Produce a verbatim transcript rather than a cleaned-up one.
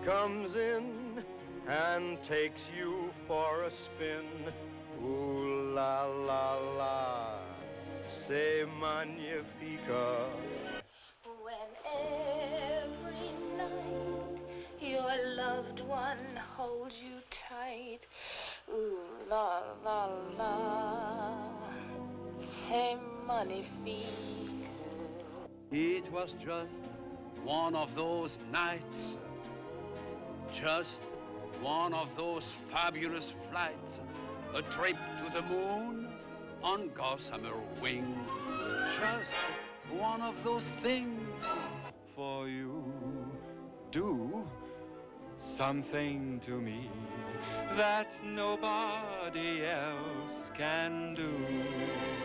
comes in and takes you for a spin. Ooh la la la, c'est magnifique. When every night your loved one holds you tight, ooh la la la, c'est magnifique. It was just one of those nights, just one of those fabulous flights, a trip to the moon on gossamer wings. Just one of those things For you, do something to me that nobody else can do.